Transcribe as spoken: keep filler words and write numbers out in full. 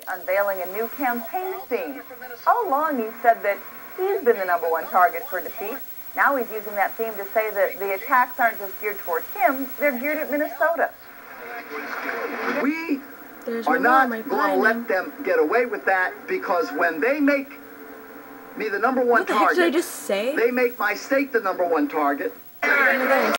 unveiling a new campaign theme. All along he said that he's been the number one target for defeat. Now he's using that theme to say that the attacks aren't just geared toward him, they're geared at Minnesota. We There's are not right going to let them get away with that, because when they make me the number one what the target, heck did I just say? they make my state the number one target.